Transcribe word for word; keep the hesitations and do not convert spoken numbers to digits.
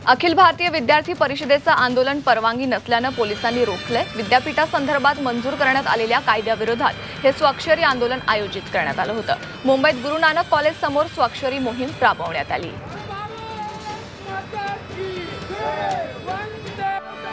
अखिल भारतीय विद्यार्थी परिषदेचं आंदोलन परवानगी नसल्यानं पोलिसांनी रोखलंय। विद्यापीठासंदर्भात मंजूर करण्यात आलेल्या कायद्याविरोधात हे स्वाक्षरी आंदोलन आयोजित करण्यात आलं होतं। मुंबईत गुरु नानक कॉलेज समोर स्वाक्षरी मोहीम राबवण्यात आली।